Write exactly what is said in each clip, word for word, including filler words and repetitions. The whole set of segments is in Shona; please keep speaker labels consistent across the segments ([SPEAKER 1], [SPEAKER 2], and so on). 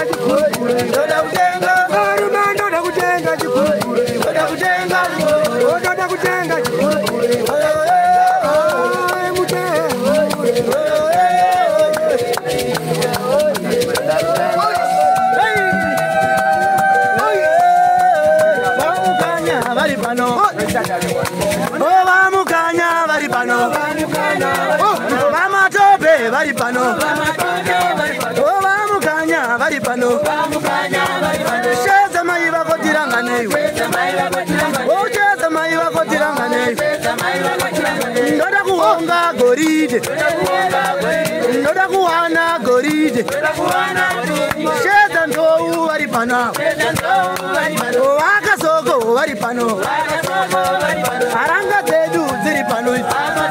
[SPEAKER 1] chikure ndoda kutenga varume ndoda kutenga chikure ndoda kutenga ndoda kutenga chikure Varipano, Ova Mukanya, Varipano, Shazama Iva Kotirangane, Oh Shazama Iva Kotirangane, Nodakuanga Goride, Nodakuana Goride, Shazanto Varipana, Akasoko Varipano, Aranga Tedu Ziripano.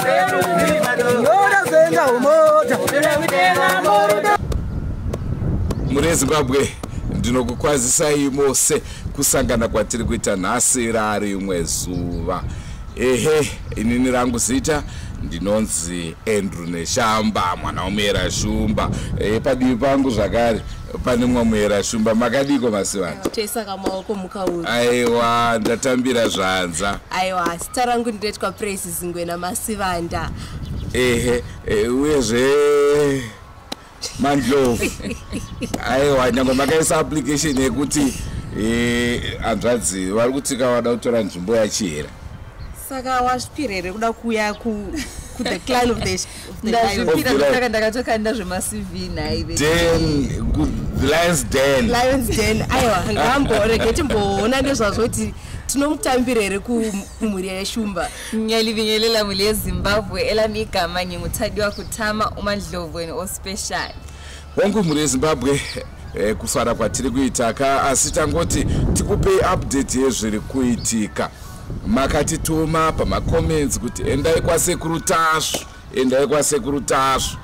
[SPEAKER 2] Muri Zimbabwe ndinokukwazisai mose kusangana kwatiri kuita nhasi rari umwe zuva. Ehe, inini rangu zita ndinonzi Andrew Neshamba mwana womuyera shumba. E, padivi pangu zvakare pane mumwe muyera shumba. Makadiko masivana?
[SPEAKER 3] Toisaka maoko mukauri.
[SPEAKER 2] Aiwa, ndatambira zvanza.
[SPEAKER 3] Aiwa, zita rangu ndinoitwa Praise Zingwena Masivanda.
[SPEAKER 2] Ehe, e, uyezve Mandlovu. Aiwa, nyange makaisa application yekuti eh anzvadzi vari kutika vada kutora nzvimbo yachihera.
[SPEAKER 3] Saka wasvipirere kuda kuya ku ku the clan of the
[SPEAKER 4] ndazvipira ndakatoka ndazvema C V naive.
[SPEAKER 2] Den the Lions Den.
[SPEAKER 3] Lions Den. Aiwa, ngambo regeti mbona ndezvazvoti tinomutambirere kumhuri yeshumba.
[SPEAKER 4] Nyalivinyelela muli yeZimbabwe elamigama ngingutadiwa kutama uMandlovu and o special.
[SPEAKER 2] Wangu mhuri yeZimbabwe eh, kufara kwatiri kuitaka asi tangoti tikupe update yezviri kuitika. Makatituma pama comments kuti endai kwa Sekuru Tasvu, endai kwa Sekuru Tasvu.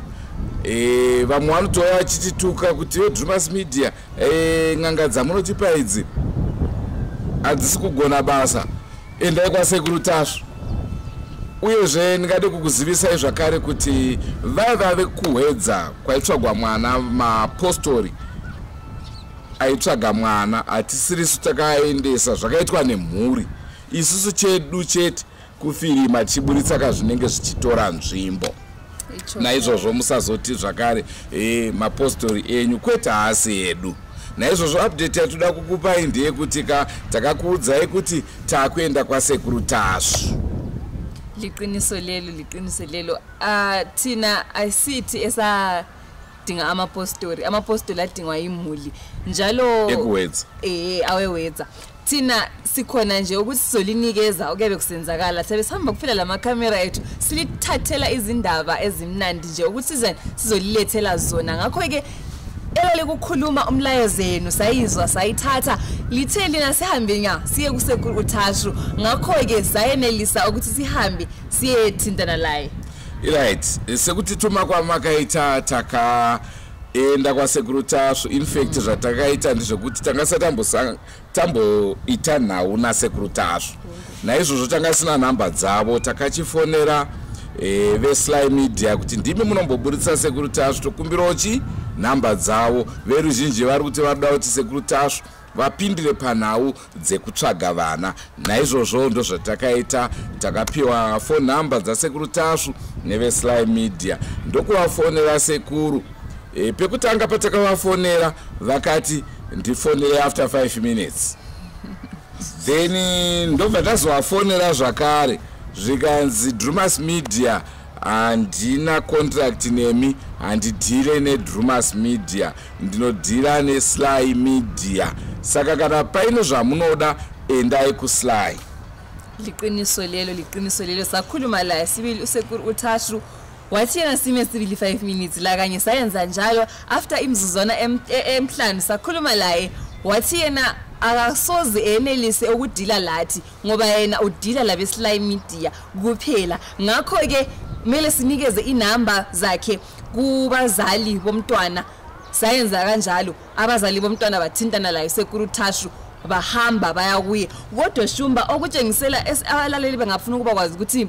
[SPEAKER 2] Eh vamwe vanotova vachitituka kuti yo Drewmas media eh nganga dzamunotipa idzi adzisi kugona basa, endai kwa Sekuru Tasvu. Uyezve ndingade kukuzivisai zvakare kuti vaiva vekuhwedza kwaitsvagwa mwana mapostori aitsvaga mwana hatisirisu takaendesa zvakaitwa nemhuri isusu chedu chete kufirima chiburitsa kazvinenge zvichitora nzvimbo. Naizvozvo musazoti zvakare eh mapostori enyu kwete hasi edu. Naizvozvo update yatoda kukupai ndeyekuti ka takakuudzai kuti takuenda kwa Sekuru Tasvu.
[SPEAKER 4] Liqiniso lelo liqiniso lelo ah thina ayisithi esa dinga amapostori amapostori adingwa imhuli njalo
[SPEAKER 2] ekuwedza
[SPEAKER 4] eh awewedza thina sikhona nje ukuthi sizolinikeza okuyabe kusenzakala sabe sihamba kuphela lama camera ethu silithathela izindaba ezimnandi nje ukuthi size sizolilethela zona. Ngakho ke elele kukhuluma umlayezo yenu sayizwa sayithatha lithe lina sihambe nya siye ku Sekuru Tasvu. Ngakho ke sayenelisa ukuthi sihambe siye thintana laye.
[SPEAKER 2] Right, sekuti tuma kwa makaita taka enda kwa Sekuru Tasvu. In fact zvatakaita ndizvokuti tangasa tambo tambo ita nhau na Sekuru Tasvu. Naizvozvo tanga sina namba dzavo takachifonera eh veSlai Media kuti ndimi munomboburitsa Sekuru Tasvu tokumbirawo chi namba dzavo. Veruzhinji vari kuti vada kuti Sekuru Tasvu vapindire panhau dzekutsvaga vana. Naizvozvo ndo zvatakaita, takapiwa phone number dzaSekuru Tasvu neveSlai Media ndokuvafonera Sekuru. E, pekutanga patakavafonera vakati ndifonere after five minutes. Then ndobva tazovafonera zvakare zvikanzi Drewmas Media handina contract nemi, handidhire neDrewmas Media, ndinodhira neSlai Media. Saka kana paino zvamunoda endai kuSlai.
[SPEAKER 4] Liqiniso lelo liqiniso lelo sakhuluma la sibili uSekuru Tasvu wathi yena sime sibili five minutes la kanye sayenza njalo after imzuzwana emhlanu sakhuluma laye wathi yena akasoze enelise ukudila lathi ngoba yena udila labeSlai Media kuphela. Ngakho ke mele sinikeze inamba zakhe kubazali bomntwana. Sayenza kanjalo abazali bomntwana bathintana la Sekuru Tasvu bahamba baya kuye. Kodwa shumba okutshengisela abalaleli bengafuna ukuba kwazi ukuthi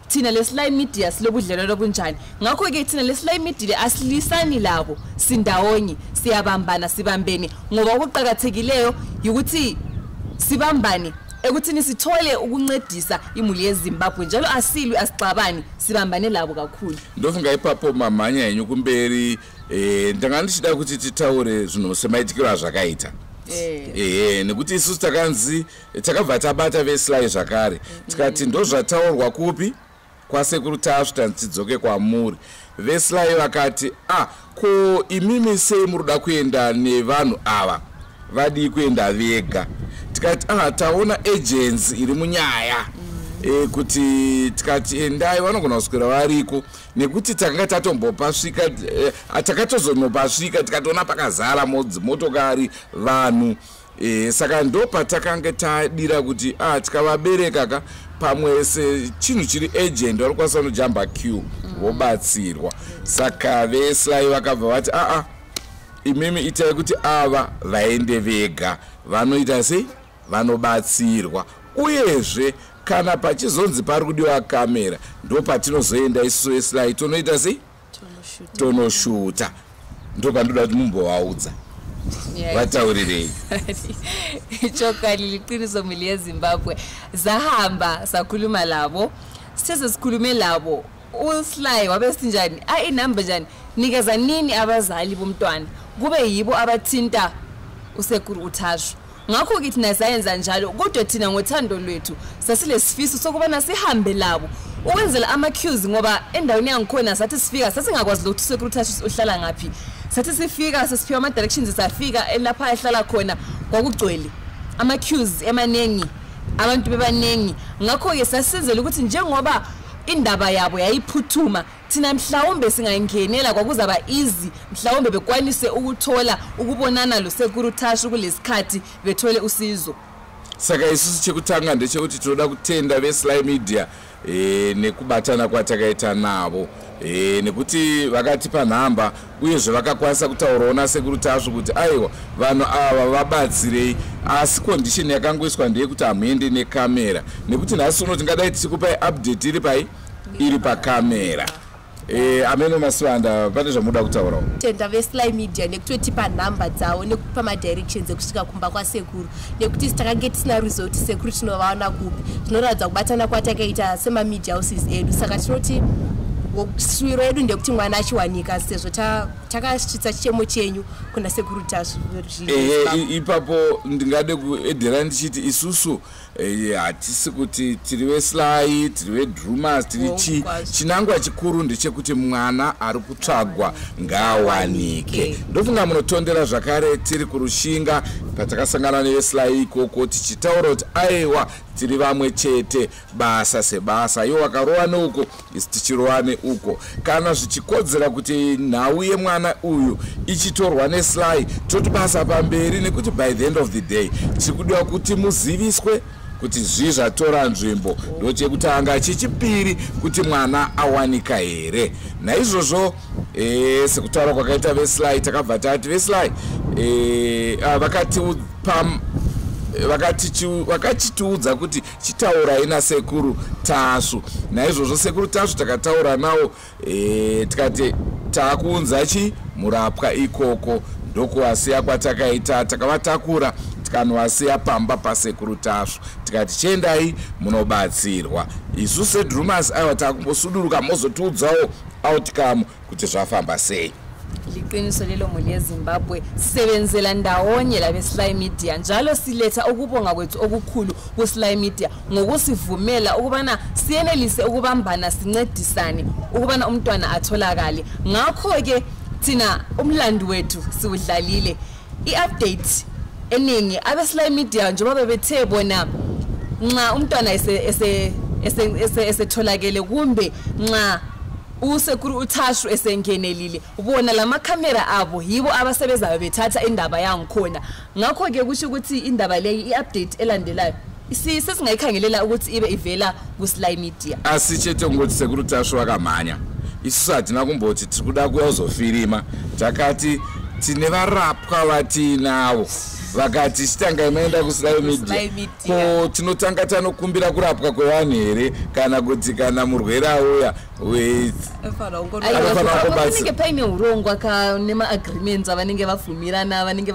[SPEAKER 4] thina leslime media silobudlelwano obunjani ngakho ke thina leslime media asilisani labo sindawonye siyabambana sibambene ngoba ukuqhakathekileyo ukuthi sibambane ekuthini sithole ukuncedisa imuli yeZimbabwe njalo asilwi asixabani sibambane labo kakhulu
[SPEAKER 2] ndofunga ipapo mamanya yenyu kumberi eh ndangandishida kuti titaure zvinhu semaitikiro zvakaita eh eh nekuti isusu takanzi takabva tabata veslai zvakare tikati ndozvataurwa kupi kwasekuru Tasvu tanzidzoke kwamuri veslai vakati ah ko imimi sei muruda kuenda nevanhu ava vadi kuenda vega tikati ah taona agents iri munyaya e, kuti tikati endai vanogona kuswera variko nekuti takanga tatombopasvika e, takatozonopasvika tikatoona pakazara motokari vanhu e, saka ndo patakanga tadira kuti ah tikavabereka ka pamwe sechinhu chiri agent vari kwanisa nojamba queue vobatsirwa saka veslai vakabva vati ah ah imimi itai kuti ava vaende vega vanoita sei vanobatsirwa uyezve kana pachizonzi pari kudiwa kamera ndo patinozoenda isusu veslai tonoita sei tonoshuta ndo pandoda kuti mumbovaudza vataurirei
[SPEAKER 4] chokali liqiniso muli yeZimbabwe zahamba sakhuluma labo sithe sikhulume labo uSlai wabe sinjani ayinamba njani nikeza nini abazali bomntwana kube yibo abathinta uSekuru Tasvu ngakho kithi nasayenza njalo kodwa thina ngothando lwethu sasile sifiso sokubana sihambe labo ukwenzela ama queues ngoba endaweni yangikhona sathi sifika sasingakwazi ukuthi uSekuru Tasvu uhlala ngapi sathi sifika sesiphiwa ama directions safika elapha ehlala khona kwakugcwele ama queues emanengi abantu bebanengi ngakho ke sasizela ukuthi njengoba indaba yabo yayiphuthuma thina mhlawumbe singangenela kwakuzaba easy mhlawumbe bekwanise ukuthola ukubonana lo Sekuru Tasvu kulesikhathi bethole usizo
[SPEAKER 2] saka isusu chekutanga ndechekuti tinoda kutenda veslime media eh nekubatana kwatakaita navo eh nekuti vakati panhamba uyezve vakakwanisa kutaurawo naSekuru Tasvu kuti aiwa vanhu ava vabatsirei asi condition yakangoiswa ndeyekuti hamuende nekamera nekuti nhasi uno tingadai tichikupai update iri pai iri pakamera eh ameno maswanda pane zvamuda kutaurawo
[SPEAKER 3] tenda veslime media nekutotipa nhamba dzawo nekupa ma directions ekusvika kumba kwaSekuru nekuti sitakange tisina result Sekuru tinovaona kupi tinoradza kubatana kwatakaita sema media houses edu saka tinoti swiro yedu ndekuti mwana achiwanika sezvo takasvitsa chichemo chenyu kuna Sekuru Tasvu
[SPEAKER 2] eh ipapo ndingade kuedhera ndichiti isusu hatisi kuti tiri veslai tiri veDrewmas tiri chi chinangwa chikuru ndechekuti mwana ari kutsvagwa ngaawanike ndofunga munotondera zvakare tiri kurushinga patakasangana neveslai ikoko tichitaura kuti aiwa tiri vamwe chete basa sebasa iwo wakarowa neuko isi tichirowa neuko kana zvichikodzera kuti nhau yemwana uyu ichitorwa neslai toti basa pamberi nekuti by the end of the day tiri kudiwa kuti muziviswe kuti zvi zvatora nzvimbo ndochekutanga chechipiri kuti mwana awanika here naizvozvo eh sekutaura kwakaita veslai takabva tati veslai eh vakati pam vakati vakachitiudza kuti chitaura ina Sekuru Tasvu naizvozvo Sekuru Tasvu takataura nawo eh tikati takunza chi murapwa ikoko ndokuwasiya kwatakaita takavatakura tikanowasiya pamba paSekuru Tasvu tikati chendai munobatsirwa isu seDrewmas aiwa takumbosuduruka mozotiudzawo outcome kuti zvafamba sei
[SPEAKER 4] liqiniso lelo muli yeZimbabwe sisebenzela ndawonye la veslime media njalo siletha ukubonga kwethu okukhulu kuslime media ngokusivumela ukubana siyenelise ukubambana sincedisane ukubana umntwana atholakale ngakho ke thina umlando wethu siwudlalile iupdate eningi abeslime media njengoba bebethe bona nxa umntwana ese ese ese esetholakele kumbe nxa uSekuru Tasvu esengenelile ubona lama camera abo yibo abasebenzayo bethatha indaba yangikhona ngakho ke kusho ukuthi indaba leyi iupdate elandelayo isi sesingayikhangelela ukuthi ibe ivela kuslime media
[SPEAKER 2] asichethe ngokuthi Sekuru Tasvu akamhanya isusathi nakumbothi tikuda kuyozofirima takati tine varapwa vatinawo vakati chitanga maenda kuslai media ko tinotanga tanokumbira kurapwa kwevanhu here kana kuti kana murwere auya
[SPEAKER 4] vanenge paine urongwa nemaagreements avanenge vabvumirana vanenge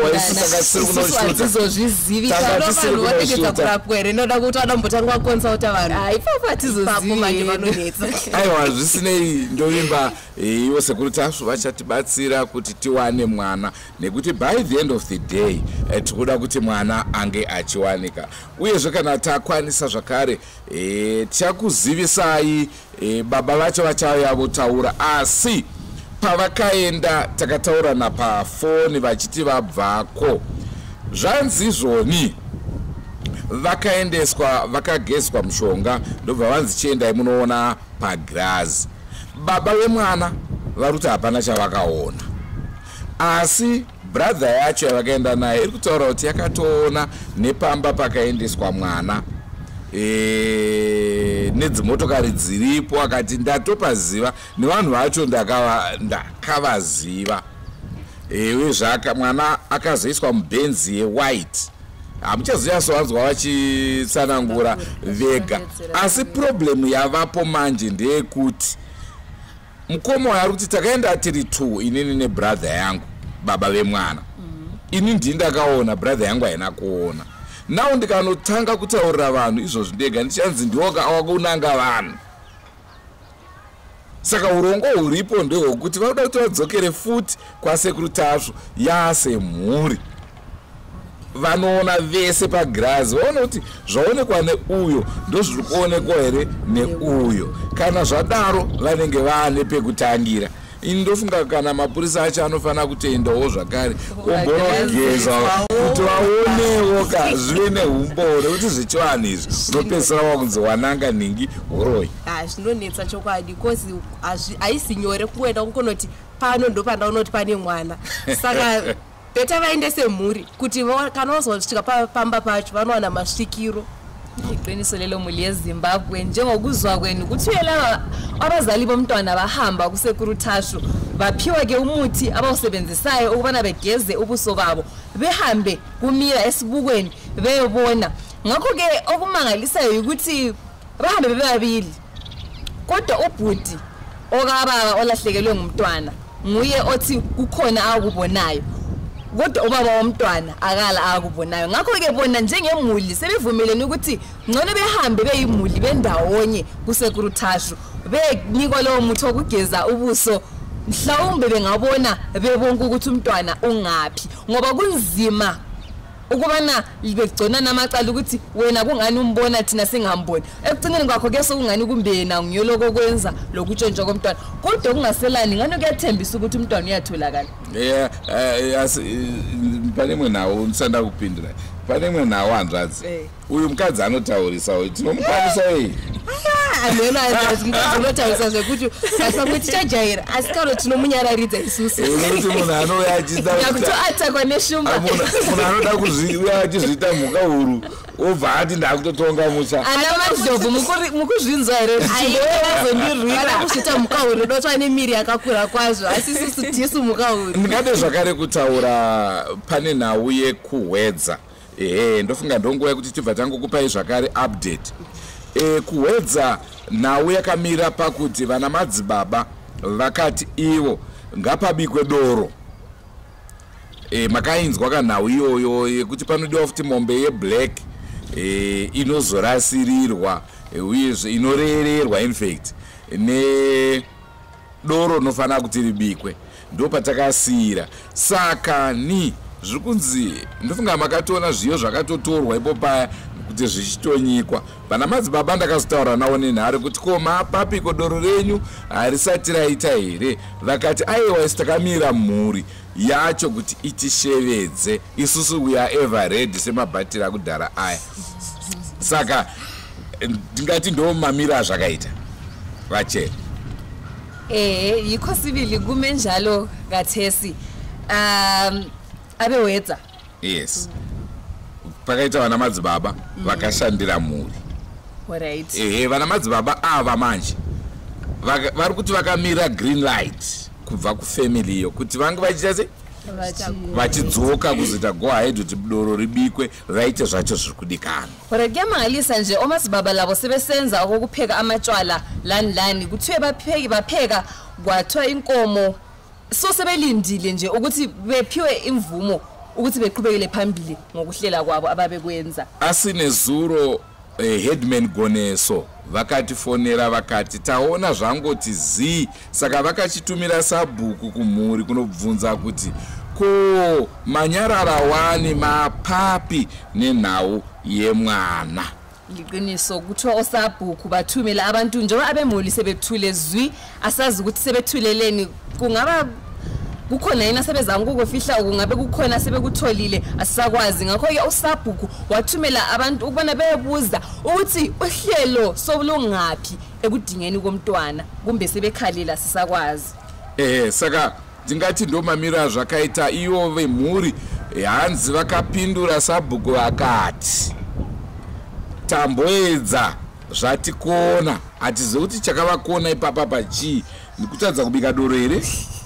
[SPEAKER 3] vasaizozvizivivanhu vanengedza kurapwa here noda kuti vanombotanga vakonsulta vanhu
[SPEAKER 4] ipapo hatizozivivanonetsa
[SPEAKER 2] aiwa zvisinei ndovimba ivo sekuru tasvu vachatibatsira kuti tiwane mwana nekuti by the end of the day tikuda kuti mwana ange achiwanika uyezve kana takwanisa zvakare tichakuzivisai baba vacho vachauya votaura asi pavakaenda takataurana pafoni vachiti vabvako zvanzi izvoni vakaendeswa vakagezwa mushonga ndobva vanzi chiendai munoona pagirazi baba vemwana vari kuti hapana chavakaona asi brother yacho yavakaenda naye iri kutaura kuti yakatoona nepamba pakaendeswa mwana e, nedzimotokari dziripo akati ndatopaziva nevanhu vacho ndakavaziva uye zvaka mwana akazoiswa mubenzi yewhite hamuchazoyasowanzwa vachitsanangura vega asi problemu yavapo manje ndeyekuti mukoma ari kuti takaenda tiri two inini nebrother yangu baba vemwana ini ndii ndakaona brother yangu haina kuona nawo ndikanotanga kutaurira vanhu izvozvi ndega ndichanzi ndiwoka awakunanga vanhu saka urongo huripo ndehwokuti vanoda kuti vadzokere futi kwasekuru tasvu yasemhuri vanoona vese pagirazi vaona kuti zvaonekwa neuyo ndozviri kuonekwa here neuyo kana zvadaro vanenge vaane pekutangira ini ndofunga kana mapurisa acho anofanira kutoendawo zvakare ombonogeza kuti vaonewo ka zvive neumboo nekuti zvechivanhu izvi unopedzisira wakunzi wananga nhingi horoi
[SPEAKER 3] zvinonetsa chokwadi bcause haisi nyore kuenda kungonoti pano ndo pandaunoti pane mwana saka beta vaendese mhuri kuti kana vazosvika pamba pacho vanowana masvikiro
[SPEAKER 4] iqiniso lelo muli yeZimbabwe njengokuzwa kwenu kuthiyela abazali bomntwana bahamba kusekuru tasvu baphiwa ke umuthi abawusebenzisayo ukubana begeze ubuso babo behambe kumira esibukweni beyobona ngakho ke okumangalisayo ukuthi bahambe bebabili kodwa ubhuti okababa olahlekelwe ngumntwana nguye othi kukhona akubonayo kodwa ubaba womntwana akala akubonayo ngakho ke bona njengemuli sebevumelene ukuthi ngcono behambe beyimuli bendawonye kusekuru tasvu benikwa lowo muthi wokugeza ubuso mhlawumbe bengabona bebonke ukuthi umntwana ungaphi ngoba kunzima ukubana libegcona namacala ukuthi wena kungani umbona thina singamboni ekugcineni kwakho ke sokungani kumbena ngiyoloko kwenza lokutshontsha komntwana kodwa kungaselani ngani kuyathembisa ukuthi umntwana uyatholakala
[SPEAKER 2] yeah yas panemwe nawo unisanda kupindura panemwe nawo andradzi uyu mukadzi anotaurisa tinomukwanisa ei
[SPEAKER 3] amena anotaurisa zvekuti pamwe tichajaira asi kano tinomunyararidza isusu
[SPEAKER 2] unokuti munhu anouya
[SPEAKER 4] achitoatakwa neshumba
[SPEAKER 2] munhu anoda kuuya achizviita mhuka huru obva ati ndakutotonga musha
[SPEAKER 4] ana madhobhu mukuzvinzwa here
[SPEAKER 3] azondirwira kuzviita mhuka huru dotwa nemiri yakakura kwazvo asi isusu tisu mhuka huru
[SPEAKER 2] ndingade zvakare kutaura pane nhau yekuhwedza ehe ndofunga ndonguva yekuti tibva tangokupai zvakare update e, kuhwedza nhau yakamira pakuti vana madzibaba vakati ivo ngapabikwe doro e, makainzwa kanhau iyoyo yekuti panodiwa futi mombe yeblack e, inozorasirirwa e, uyezve inorererwa infact nedoro rinofanira kuti ribikwe ndo patakasiyira saka ni zviri kunzi ndofunga makatoona zviyo zvakatotorwa ipo paya kuti zvichitonyikwa vana madzibaba ndakazotaura nawo nenhare kuti ko mapapiko doro renyu harisati raita here vakati aiwa isi takamira mhuri yacho kuti itishevedze isusu we are ever ready semabhatiri akudhara aya saka ndingati ndo mamiro azvakaita vachena
[SPEAKER 4] eh yikho sibili kume njalo kathesi um abewedza
[SPEAKER 2] yes pakaita vana madzibaba vakashandira mhuri
[SPEAKER 4] alright
[SPEAKER 2] ehe vana madzibaba ava manje vari kuti vakamira green light kubva kufamily iyo kuti vange vachiita se vachidzoka kuzoita go ahead kuti doro ribikwe vaite zvacho zviri kudikana.
[SPEAKER 4] Kodwa kuyamangalisa nje omazibaba labo sebesenza okupheka amatshwala lani lani kuthiwe bapheki bapheka kwathiwa inkomo so sebelindile nje ukuthi bephiwe imvumo ukuthi beqhubekele phambili ngokuhlela kwabo ababekwenza.
[SPEAKER 2] Asinezuro eh, headman Goneso vakatifonera vakati taona zvangoti zi saka vakachitumira sabhuku kumhuri kunobvunza kuti ko manyarara wani mapapi nenhau yemwana.
[SPEAKER 4] Liqiniso kuthiwa osabhuku bathumela abantu njengoba abemuli sebethule zwi asazi ukuthi sebethuleleni kungaba kukhona yena sebezanga ukufihla kungabe kukhona sebekutholile asisakwazi ngakho ke usabhuku wathumela abantu ukubona bebuza ukuthi uhlelo sobulungapi ekudingeni komntwana kumbe sebekhalela sisakwazi.
[SPEAKER 2] Eh saka ndingathi ndomamira zvakaita iyo vemhuri hanzi vakapindura sabhuku vakati tamboedza zvatikona hatizivi kuti chakavakona ipapa pachii nikutadza kubika doro here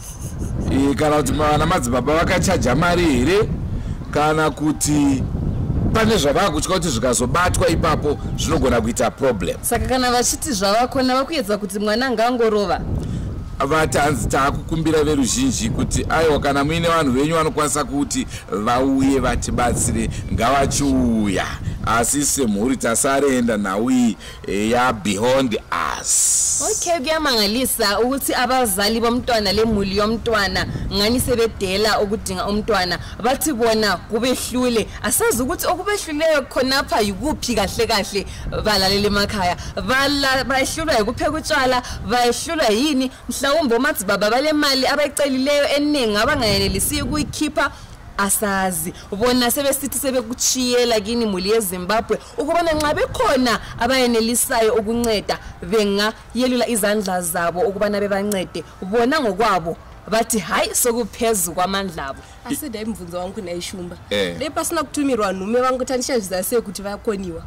[SPEAKER 2] e, kana kuti vana madzibaba vakachaja mari here kana kuti pane zvavakutya kuti zvikazobatwa ipapo zvinogona kuita problem.
[SPEAKER 4] Saka kana vachiti zvavakona vakuedza kuti mwana ngangorova
[SPEAKER 2] vati hanzi taakukumbira veruzhinji kuti aiwa kana muine vanhu venyu vanokwanisa kuti vauye vatibatsire ngavachiuya asi semhuri tasarenda nhau iyi ya beyond us.
[SPEAKER 4] Okay kuyamangalisa ukuthi abazali bomntwana lemuli yomntwana ngani sebedela ukudinga umntwana bathi bona kubehlule asazi ukuthi okubehluleyo khonapha yikuphi kahle kahle balalele emakhaya bala bahlulwa ukupheka utshwala bahlulwa yini mhlawumbe omazibaba bale mali abayicelileyo eningi abangayenelisi ukuyikhipha asazi bona sebesithi sebekuchiyela kini muli yeZimbabwe ukubona nxa bekhona abayenelisayo ukunceda benga yelula izandla zabo ukubana bebancede bona ngokwabo bathi hayi sokuphezulu kwamandla abo.
[SPEAKER 3] Asida imvunzo wangu nayishumba le pasina kutumirwa nume vangu tanishaziza se kuti vakoniwa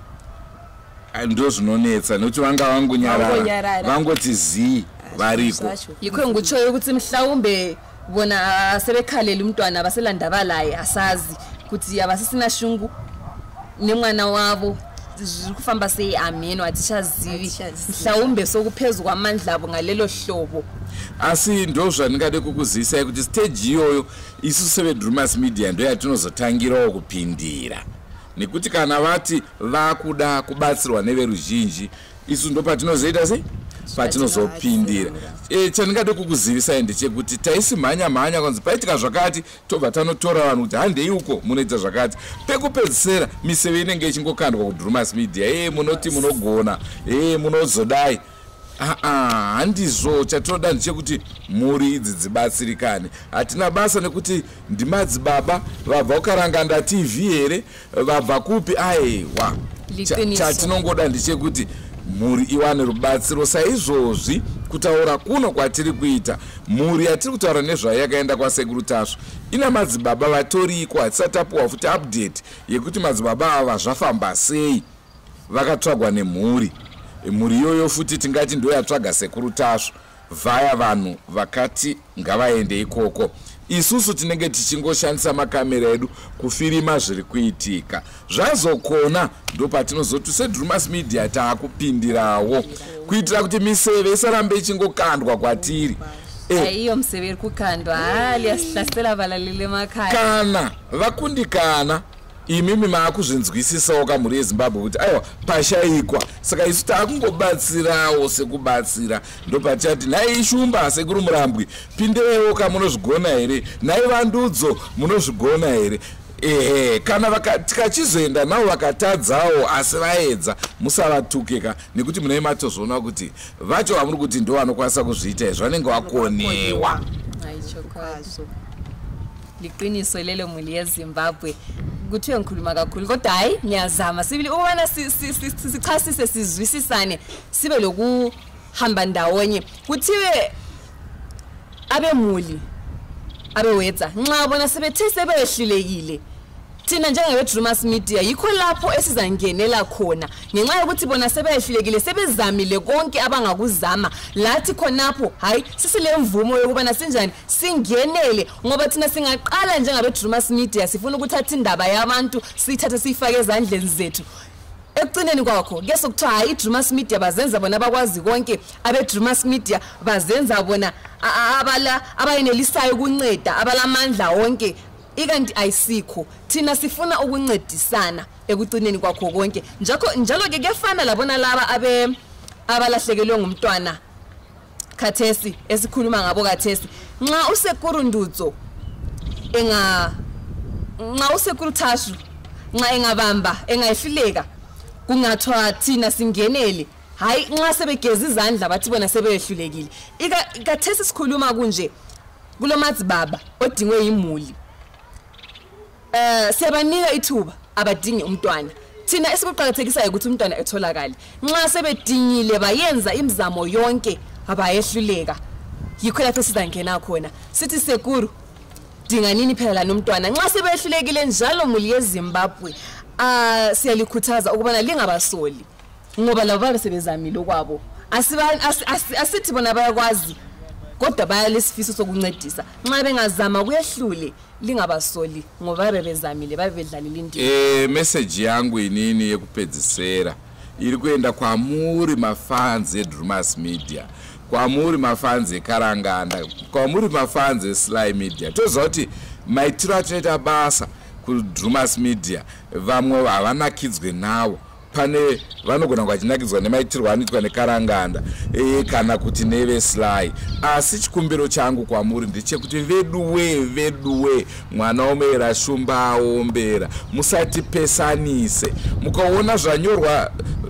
[SPEAKER 2] ndo zvinonetsa nokuti vanga vangunyarara vangoti zi variko
[SPEAKER 4] yikho ngutsho ukuthi mhlawumbe bona sebekhalela umntwana baselanda balaye asazi ukuthi abasisina shungu nemwana wabo kufamba sei amen watishazivi mhlawumbe sokuphezulu kwamandla abo ngalelo hlobo.
[SPEAKER 2] Asi ndo zvandingade kukuzisa kuti stage iyoyo isu seve Drewmas Media ndo yatinozotangira kupindira nekuti kana vati vakuda kubatsirwa neveruzhinji isu ndo patinozoita sei patinozopindira. E, chandingade kukuzivisa ndechekuti taisimhanya mhanya kwanzi paitika zvakati tobva tanotora vanhu kuti handei uko munoita zvakati pekupedzisira miseve inenge ichingokandwa kuDrewmas Media e munoti munogona e munozodai aa handizvo chatinoda ndechekuti mhuri idzi dzibatsirikane hatina basa nekuti ndimadzibaba vabva kukaranganda T V here vabva kupi aiwa chatinongoda ndechekuti mhuri iwane rubatsiro saizvozvi kutaura kuno kwatiri kuita mhuri yatiri kutaura nezvayo yakaenda kwasekuru Tasvu ina madzibaba vatoriko hatisatapuwa futi update yekuti madzibaba ava zvafamba sei vakatsvagwa nemhuri mhuri iyoyo futi tingati ndo yatsvaga sekuru Tasvu vaya vanhu vakati ngavaende ikoko isusu tinenge tichingoshandisa makamera edu kufirima zviri kuitika zvazokona ndo patinozoti seDrewmas Media taakupindirawo kuitira kuti miseve isarambe ichingokandwa kwatiri
[SPEAKER 4] iyo mseve iri kukandwa hali yasihlasela valalele emakhaya
[SPEAKER 2] kana vakundikana imimi maakuzvinzwisisawo kamhuri yeZimbabwe kuti aiwa pashayikwa saka isu taakungobatsirawo sekubatsira ndopatati nhai ishumba sekuru Murambwi pinderewo kamunozvigona here nhai vandudzo munozvigona here ehe kana tikachizoenda navo vakatadzawo asi vaedza musavatukeka nekuti munai matozvoona kuti vacho vamuri kuti ndo vanokwanisa kuzviita izvo vanenge vakonewa.
[SPEAKER 4] Liqiniso lelo muli yeZimbabwe kuthiwe ngikhuluma kakhulu kodwa hayi ngiyazama sibili ubana sichasise sizwisisane sibe lokuhamba ndawonye kuthiwe abemuli abewetsa nxa bona sebethe sebehlulekile thina njengebe Drewmas Media yikho lapho esizangenela khona ngenxa yokuthi bona sebehlulekile sebezamile konke abangakuzama lathi khonapho hayi sisile mvumo yokubana sinjani singenele ngoba thina singaqala njengebe Drewmas Media sifuna ukuthatha indaba yabantu sithathe sifake ezandleni zethu ekucineni kwakho ke sokuthiwa hayi Drewmas Media bazenza bona abakwazi konke abe Drewmas Media bazenza bona abala abayenelisayo ukunceda abalamandla wonke ikanti ayisikho thina sifuna ukuncedisana ekucineni kwakho konke njalo njalo ke kefana labona laba abe abalahlekelwe ngumntwana khathesi esikhuluma ngabo khathesi nxa usekuru ndutso enga nxa usekuru Tasvu nxa engabamba engayihluleka kungathwa thina singenele hayi nxa sebegeza izandla bathi bona sebehlulekile ikathesi sikhuluma kunje kulomazi baba odingwe imuli eh siyabanika ithuba abadinge umntwana thina esikuqhakathekisayo ukuthi umntwana etholakala nxa sebedingile bayenza imizamo yonke abayehluleka yikho lapho sizangena khona sithi Sekuru dinga nini phela la nomntwana nxa sebehlulekile njalo muli yeZimbabwe ah siyalikhuthaza ukubana lingabasoli ngoba labo babe sebezamile kwabo asiba asithi bona bayakwazi kodwa bayalesifiso sokuncedisa nxa bengazama kuyehlule lingabasoli ngoba bebezamile babe bedlalile indima
[SPEAKER 2] eh message yangu inini yekupedzisera iri kuenda kwamuri mafans eDrewmas Media kwamuri mafans eKaranganda kwamuri mafans eSly Media tozoti maitiro atinoita basa kuDrewmas Media vamwe havana kidzwe nawo pane vanogona kwachinakidzwa nemaitirwo anoitwa neKaranganda e kana kuti neve Sly asi chikumbiro changu kwamuri ndechekuti veduwe veduwe mwana omera shumba aombera musati pesanise mukaona zvanyorwa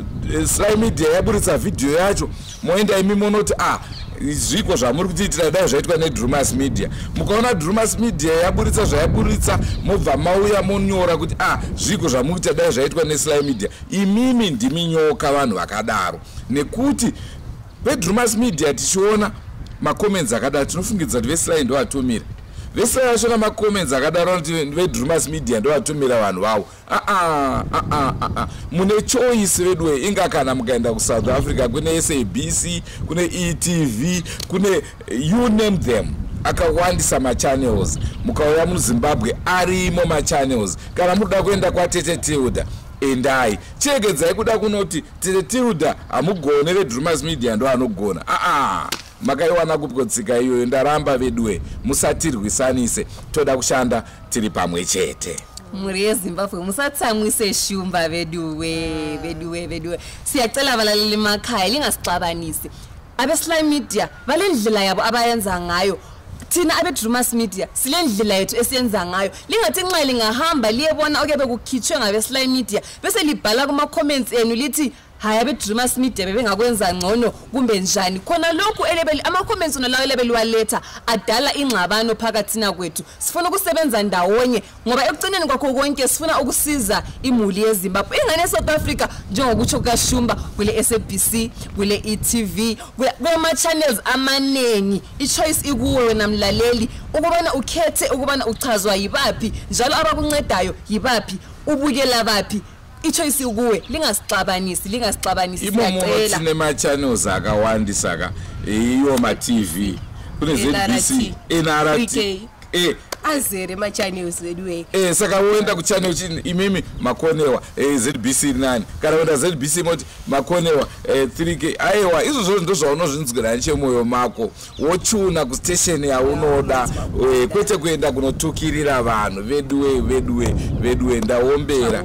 [SPEAKER 2] Sly Media yaburitsa video yacho moenda imi monoti ah zviko zvamuri kutiitira dai zvaitwa neDrewmas Media mukaona Drewmas Media yaburitsa zvayaburitsa mobva mauya monyora kuti ah zviko zvamukuita dai zvaitwa neSly Media imimi ndimi nyoka vanhu vakadaro nekuti veDrewmas Media tichiona macomments akadaro tinofungidza kuti veSly ndo vatumira veSly vashona macomments akadaro kuti veDrewmas Media ndo vatumira vanhu vavo ah ah ah ah mune choice vedwe inga kana mukaenda kuSouth Africa kune S A B C kune E T V kune you name them akawandisa machannels mukauya muZimbabwe arimo machannels kana muda kuenda kwaTete Tilda endai chegedzai kuda kunoti Tete Tilda amugone veDrewmas Media ndo anogona ah ah makaiwana kupotsika iyo ndaramba vedwe musatirwisanise toda kushanda tiri pamwe chete
[SPEAKER 4] muri yeZimbabwe musatsamwise shumba veduwe veduwe veduwe siyacela balaleli emakhaya lingasixabanisi abeSly Media balendlela yabo abayenza ngayo thina abeDrewmas Media silendlela yethu esiyenza ngayo lingathi nxa lingahamba liyebona okebe kukhitshwe ngabeSly Media bese libhala kuma comments enu lithi haya beDrewmas Media bebengakwenza ngcono kumbe njani khona lokhu elebeli ama comments nalawo elebeli waletha adala ingxabano phakathi na kwethu sifuna ukusebenza ndawonye ngoba ekucineni kwakho konke sifuna ukusiza imuli yeZimbabwe ingane eSouth Africa njengokutsho kaShumba kule S A B C kule E T V kuma channels amanengi ichoice ikuwe wena mlaleli ukubana ukhethe ukubana uchazwa yibapi njalo abakuncedayo yibapi ubukela bapi ichoice ukuwe lingasixabanisi lingasixabanisi
[SPEAKER 2] siyacela imomo nema channels akawandisa ka iyo ma T V kune Z B C N R T eh
[SPEAKER 3] azere ma channels wedwe
[SPEAKER 2] eh saka woenda ku channel chini imimi makonewa eh Z B C nine kana wenda Z B C moti makonewa eh three K aiwa izvo zvo ndo zvaunozvinzwira nche moyo mako wochuna ku station ya unoda eh kwete kuenda kunotukirira vanhu vedwe vedwe vedwe ndaombera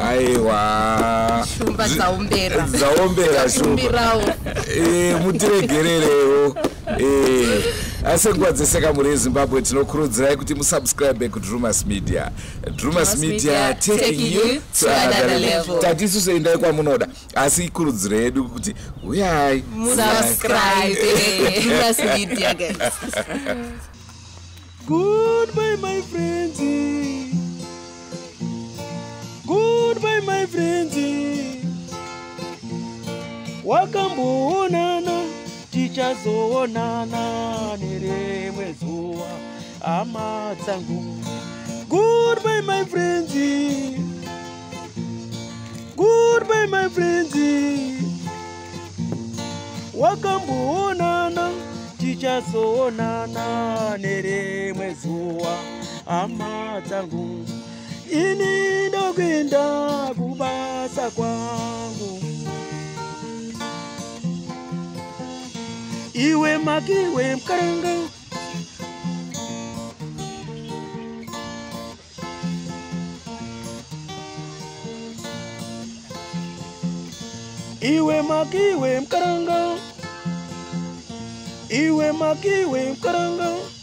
[SPEAKER 2] aiwa
[SPEAKER 3] shumba dzaombera
[SPEAKER 2] dzaombera shumba eh mutiregererewo eh asengwadzeseka muri yeZimbabwe tinokurudzirai kuti musubscribe kuDrewmas Media Drewmas Media taking you to another level tatisu seindai kwamunoda asi ikurudziro yedu kuti uyai
[SPEAKER 3] subscribe Drewmas Media guys
[SPEAKER 1] Goodbye my friends Goodbye my friends Wakamboonana tichazoonana nerimwe zuva hama dzangu Goodbye my friends wakamboonana tichazoonana nerimwe zuwa hama dzangu ini ndokuenda kubasa kwangu iwe makiwe mkaranga iwe makiwe mkaranga iwe makiwe mkaranga